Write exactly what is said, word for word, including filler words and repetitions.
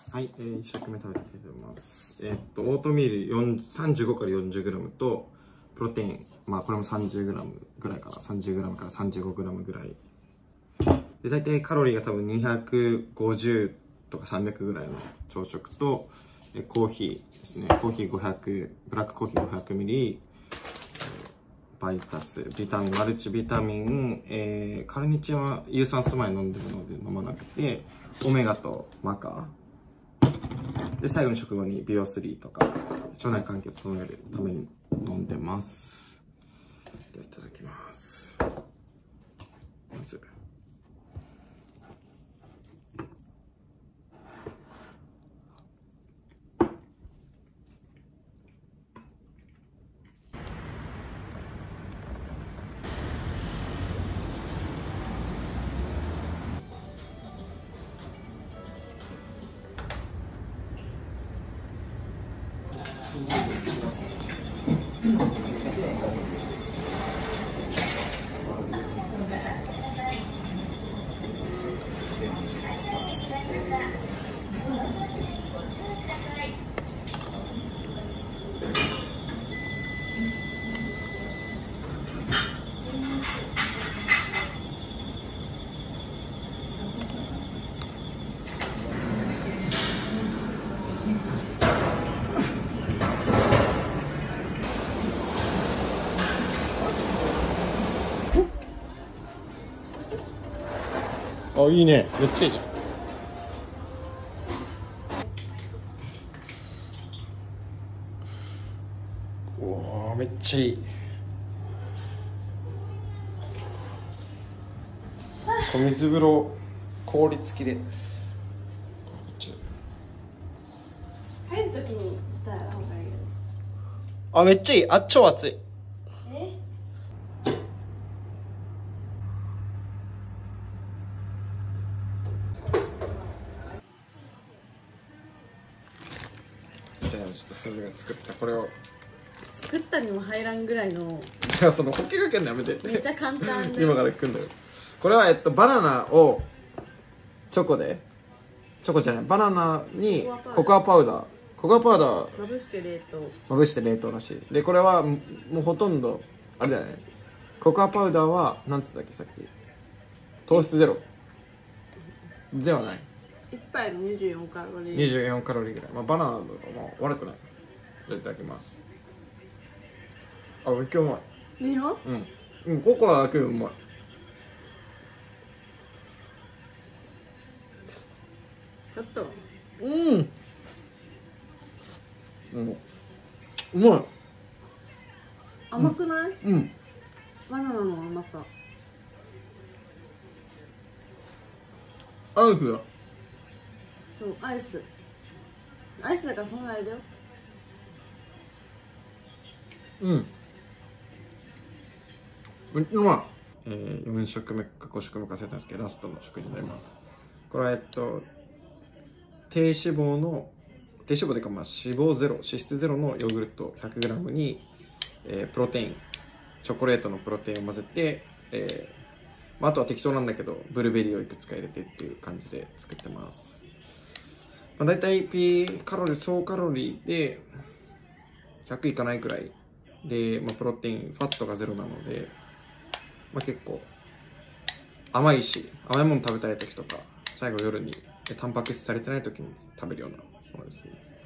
はい、えー、いち食目食べていきたいと思います。えー、っと、オートミールさんじゅうごから よんじゅうグラム と、プロテイン、まあこれも さんじゅうグラム ぐらいかな。さんじゅうグラム から さんじゅうごグラム ぐらい。で、大体カロリーが多分にひゃくごじゅうとかさんびゃくぐらいの朝食と、えコーヒーですね。コーヒーごひゃく、ブラックコーヒーごひゃくミリ、バイタス、ビタミン、マルチビタミン、えー、カルニチンは有酸素前飲んでるので飲まなくて、オメガとマカ。で、最後に食後にビオスリーとか、腸内環境を整えるために飲んでます。では、いただきます。まず。あ、いいね。めっちゃいいじゃん。おー、めっちゃいい。水風呂、氷付きで。 入るときにした方がいいよ。 あ、めっちゃいい。あ、超熱い。 え？ じゃあ、ちょっと鈴が作ったこれを。 作ったにも入らんぐらいの。 じゃあ、そのホッケかけんのやめて。 めっちゃ簡単で。 今から行くんだよ。これは、えっと、バナナをチョコで、チョコじゃない、バナナにココアパウダー。ココアパウダー。 まぶして冷凍。 まぶして冷凍らしい。で、これはもうほとんど、あれだよね。ココアパウダーは、なんつったっけ、さっき。糖質ゼロ。ではない。 いっぱいのにじゅうよんカロリー。 にじゅうよんカロリーぐらい。まあ、バナナとかも悪くない。じゃあいただきます。あ、めっちゃうまい。 いいの？ うん。うん、ココアだけどうまい。 ちょっと。 うん。うん。うまい。 甘くない？ うん。 バナナの甘さ。 アイスだ。 そう、アイス。アイスだからそんなあれだよ。 うん。めっちゃうまい。えー、よん食目かご食目か忘れたんですけど、ラストの食事になります。これは、えっと、低脂肪の、低脂肪というか、まあ、脂肪ゼロ、脂質ゼロのヨーグルト ひゃくグラム に、えー、プロテイン、チョコレートのプロテインを混ぜて、えーまあ、あとは適当なんだけど、ブルーベリーをいくつか入れてっていう感じで作ってます。まあ、大体 P カロリー、総カロリーでひゃくいかないくらいで、まあ、プロテイン、ファットがゼロなので、まあ、結構甘いし、甘いもの食べたい時とか、最後夜にタンパク質されてない時に食べるようなものですね。